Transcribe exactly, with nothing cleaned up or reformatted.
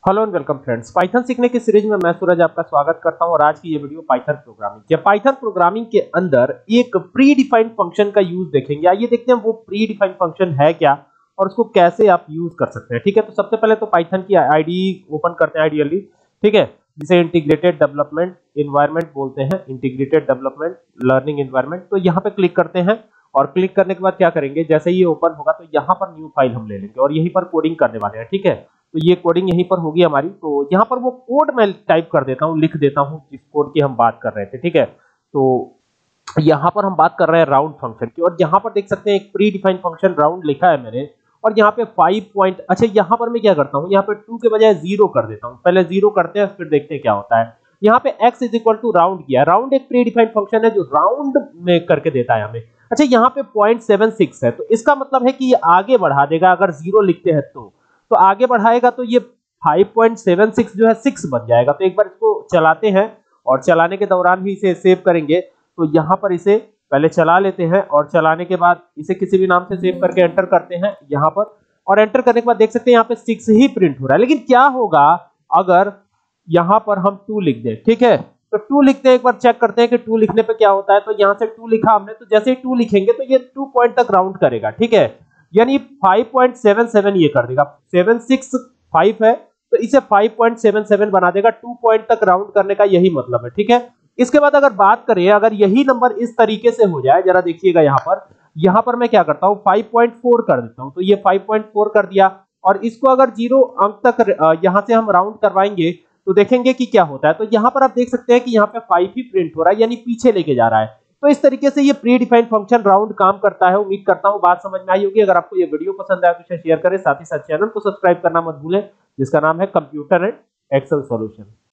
Hello and welcome friends. Python सीखने की series में मैं सूरज आपका स्वागत करता हूं और आज की ये वीडियो पाइथन प्रोग्रामिंग के पाइथन प्रोग्रामिंग के अंदर एक प्री डिफाइंड फंक्शन का यूज देखेंगे। आइए देखते हैं वो प्री डिफाइंड फंक्शन है क्या और उसको कैसे आप यूज कर सकते हैं। ठीक है, तो सबसे पहले तो पाइथन की आईडी ओपन करते हैं आइडियली। ठीक है, जिसे इंटीग्रेटेड डेवलपमेंट एनवायरनमेंट बोलते हैं, इंटीग्रेटेड डेवलपमेंट लर्निंग एनवायरनमेंट। तो यहाँ पे क्लिक करते हैं और क्लिक करने के बाद क्या करेंगे, जैसे ही ये ओपन होगा तो यहाँ पर न्यू फाइल हम ले लेंगे और यहीं पर कोडिंग करने वाले हैं। ठीक है, तो ये कोडिंग यहीं पर होगी हमारी। तो यहाँ पर वो कोड मैं टाइप कर देता हूँ, लिख देता हूँ जिस कोड की हम बात कर रहे थे। ठीक है, तो यहाँ पर हम बात कर रहे हैं राउंड फंक्शन की और यहाँ पर देख सकते हैं एक प्री डिफाइंड फंक्शन राउंड लिखा है मैंने। और यहाँ पे फाइव पॉइंट, अच्छा यहाँ पर मैं क्या करता हूँ, यहाँ पे टू के बजाय जीरो कर देता हूँ। पहले जीरो करते हैं फिर देखते हैं क्या होता है। यहाँ पे x is equal to round किया। राउंड एक प्री डिफाइंड फंक्शन है जो राउंड में करके देता है हमें। अच्छा यहाँ पे पॉइंट सेवन सिक्स है, तो इसका मतलब है कि ये आगे बढ़ा देगा। अगर जीरो लिखते हैं तो तो आगे बढ़ाएगा तो ये फाइव पॉइंट सेवन सिक्स जो है सिक्स बन जाएगा। तो एक बार इसको चलाते हैं और चलाने के दौरान ही इसे सेव करेंगे। तो यहाँ पर इसे पहले चला लेते हैं और चलाने के बाद इसे किसी भी नाम से सेव करके एंटर करते हैं यहाँ पर। और एंटर करने के बाद देख सकते हैं यहाँ पे सिक्स ही प्रिंट हो रहा है। लेकिन क्या होगा अगर यहाँ पर हम टू लिख दें। ठीक है, तो टू लिखते हैं, एक बार चेक करते हैं कि टू लिखने पे क्या होता है। तो यहाँ से टू लिखा हमने, तो जैसे ही टू लिखेंगे तो ये टू पॉइंट तक राउंड करेगा। ठीक है, यानी फाइव पॉइंट सेवन सेवन ये कर देगा। सेवन सिक्स फाइव है तो इसे फाइव पॉइंट सेवन सेवन बना देगा। टू पॉइंट तक राउंड करने का यही मतलब है। ठीक है, इसके बाद अगर बात करें, अगर यही नंबर इस तरीके से हो जाए, जरा देखिएगा यहाँ पर यहाँ पर मैं क्या करता हूँ, फाइव पॉइंट फोर कर देता हूँ। तो ये फाइव पॉइंट फोर कर दिया और इसको अगर जीरो अंक तक यहाँ से हम राउंड करवाएंगे तो देखेंगे कि क्या होता है। तो यहाँ पर आप देख सकते हैं कि यहाँ पे फाइव ही प्रिंट हो रहा है, यानी पीछे लेके जा रहा है। तो इस तरीके से ये प्री डिफाइंड फंक्शन राउंड काम करता है। उम्मीद करता हूं बात समझ में आई होगी। अगर आपको ये वीडियो पसंद आया तो इसे शेयर करें, साथ ही साथ चैनल को सब्सक्राइब करना मत भूलें जिसका नाम है कंप्यूटर एंड एक्सेल सॉल्यूशन।